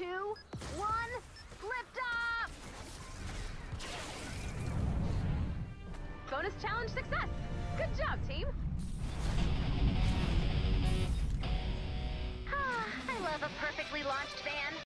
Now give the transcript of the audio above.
2, 1, liftoff! Bonus challenge success! Good job, team! I love a perfectly launched van.